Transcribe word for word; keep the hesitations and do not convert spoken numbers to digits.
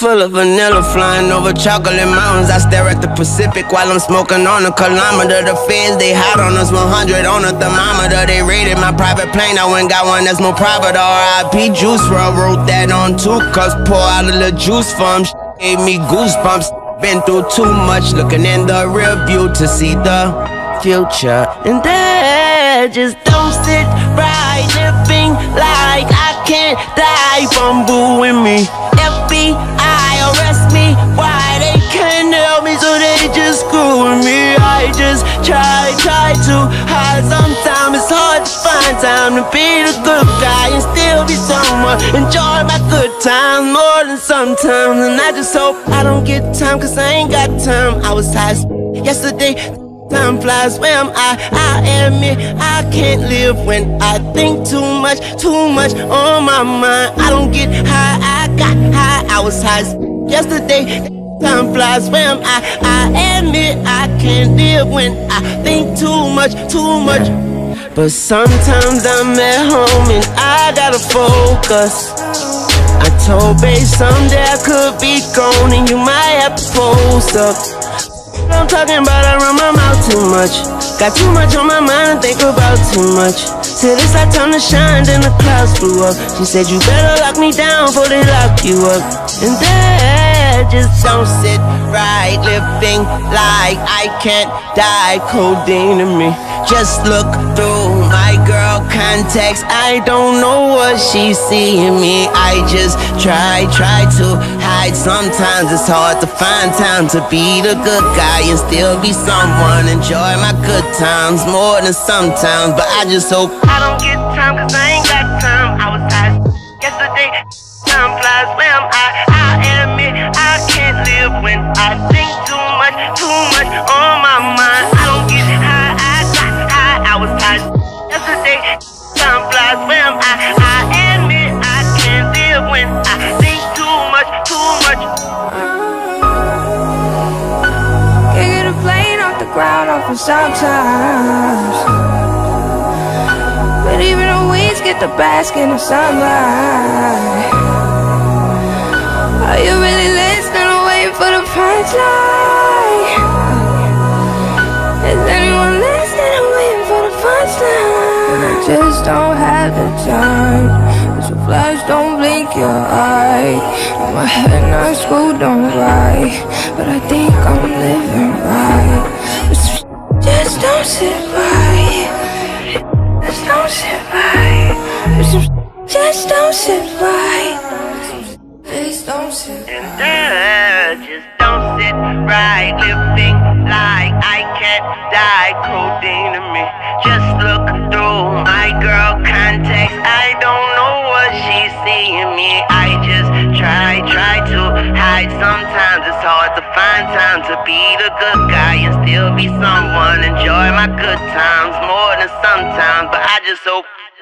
full of vanilla, flying over chocolate mountains. I stare at the Pacific while I'm smoking on a kilometer. The feds, they hot on us, one hundred on a thermometer. They raided my private plane, I went got one that's more private. R I P Juice world, wrote that on two cups. Pour out a little juice from gave me goosebumps. Been through too much, looking in the rear view to see the future. And that just don't sit right, living like I can't die from booing me. F B I arrest me, why they can't help me, so they just screwing me. I just try, try to hide. Sometimes it's hard to find time to be the good guy and still be someone. Enjoy my good times more than sometimes, and I just hope I don't get time, cause I ain't got time. I was high yesterday. Time flies, where am I? I admit I can't live when I think too much, too much on my mind. I don't get high, I got high, I was high yesterday. Time flies, where am I? I admit I can't live when I think too much, too much. But sometimes I'm at home and I gotta focus. I told babe someday I could be gone and you might have to post up. I'm talking about, I run my mouth too much. Got too much on my mind and think about too much. Said it's our time to shine, then the clouds flew up. She said you better lock me down before they lock you up. And that just don't sit right, living like I can't die. Codeine to me. Just look through my girl contacts, I don't know what she's seeing me. I just try, try to hide. Sometimes it's hard to find time to be the good guy and still be someone. Enjoy my good times more than sometimes, but I just hope I don't get time, cause I ain't got time. I was high yesterday, time flies, where am I? I admit I can't live when I think too much, too much on my mind. I don't get high, I got high, I was high yesterday, time flies, where am I? I admit I can't live when I think too much, too much. Can't get a plane off the ground often sometimes, but even the weeds get the bask in the sunlight. Are you really listening or waiting for the punchline? Is anyone listening or waiting for the punchline? I just don't have the time, cause the flash don't blink your eye. In my head not screwed on right, but I think I'm living right. But some just don't sit right. Just don't sit right. But some just don't sit right. Please don't sit right. And that just don't sit right, living like I can't die. Codeine to me. Just look through my girl contacts, I don't know what she's seeing me. I just try, try to hide. Sometimes it's hard to find time to be the good guy and still be someone. Enjoy my good times more than sometimes, but I just hope